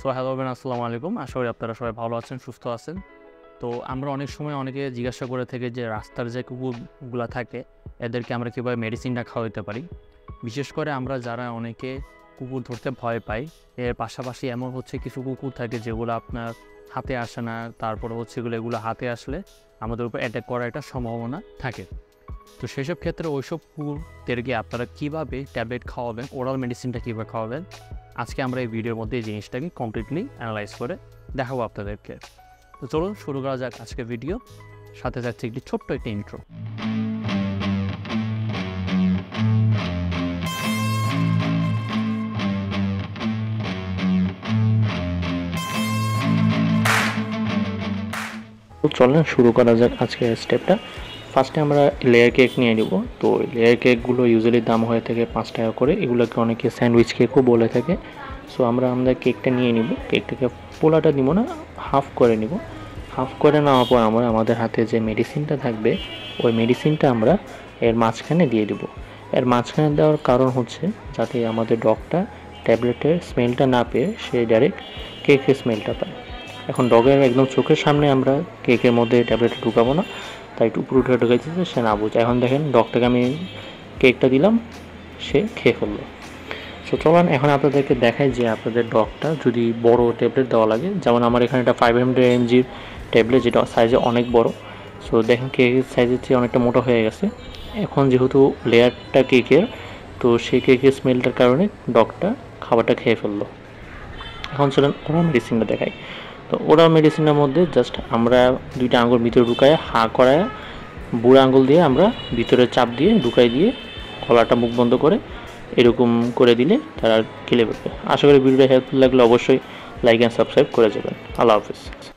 So hello Ben, আসসালামু আলাইকুম। আশা করি আপনারা সবাই ভালো আছেন, সুস্থ আছেন। তো আমরা অনেক সময় অনেকে জিজ্ঞাসা করে থাকি যে রাস্তার যে কুকুরগুলো থাকে এদেরকে আমরা কীভাবে মেডিসিনটা খাওয়াতে পারি। বিশেষ করে আমরা যারা অনেকে কুকুর ধরতে ভয় পাই, এর পাশাপাশি এমন কিছু কুকুর থাকে যেগুলো আপনার হাতে আসে না, তারপরে এগুলো হাতে আসলে আমাদের উপর অ্যাটাক করার একটা সম্ভাবনা থাকে। তো সেসব ক্ষেত্রে ওইসব কুকুরদেরকে আপনারা কীভাবে ট্যাবলেট খাওয়াবেন, ওরাল মেডিসিনটা কীভাবে খাওয়াবেন, আজকে আমরা এই ভিডিওর মধ্যে এই জিনিসটাকে কমপ্লিটলি অ্যানালাইজ করে দেখাবো আপনাদেরকে। তো চলুন শুরু করা যাক আজকে ভিডিও। সাথে যাচ্ছে একটি ছোট্ট একটি ইন্ট্রো। চলেন শুরু করা যাক আজকের স্টেপটা। ফার্স্টে আমরা লেয়ার কেক নিয়ে নিব। তো লেয়ার কেকগুলো ইউজুয়ালি দাম হয়ে থাকে 5 টাকা করে। এগুলোকে অনেকে স্যান্ডউইচ কেকও বলে থাকে। সো আমরা কেকটা নিয়ে নিব। কেকটাকে পোলাটা দিব না, হাফ করে নিব। হাফ করে নেওয়ার পর আমরা আমাদের হাতে যে মেডিসিনটা থাকবে ওই মেডিসিনটা আমরা এর মাঝখানে দিয়ে দিব। এর মাঝখানে দেওয়ার কারণ হচ্ছে যাতে আমাদের ডগটা ট্যাবলেটের স্মেলটা না পেয়ে সে ডাইরেক্ট কেকের স্মেলটা পায়। এখন ডগের একদম চোখের সামনে আমরা কেকের মধ্যে ট্যাবলেটটা ঢুকাবো না, তাই একটু উপরে উঠে ঢুকাইতেছে সে না বুঝে। এখন দেখেন ডগটাকে আমি কেকটা দিলাম, সে খেয়ে ফেললো। সো চলুন এখন আপনাদেরকে দেখাই যে আপনাদের ডগটা যদি বড় ট্যাবলেট দেওয়া লাগে, যেমন আমার এখানে একটা 500 mg ট্যাবলেট যেটা সাইজে অনেক বড়। সো দেখেন কেকের সাইজের চেয়ে অনেকটা মোটা হয়ে গেছে। এখন যেহেতু লেয়ারটা কেকের, তো সেই কেকের স্মেলটার কারণে ডগটা খাবারটা খেয়ে ফেললো। এখন চলেন ওরাল মেডিসিনটা দেখাই। তো ওরাল মেডিসিনের মধ্যে জাস্ট আমরা 2টা আঙুল ভিতরে ঢুকায় হা করায় বুড়ো আঙুল দিয়ে আমরা ভিতরে চাপ দিয়ে ঢুকাই দিয়ে গলাটা মুখ বন্ধ করে এরকম করে দিলে তারা গিলে পড়বে। আশা করি ভিডিওটা হেল্পফুল লাগলে অবশ্যই লাইক অ্যান্ড সাবস্ক্রাইব করে যাবেন। আল্লাহ হাফিজ।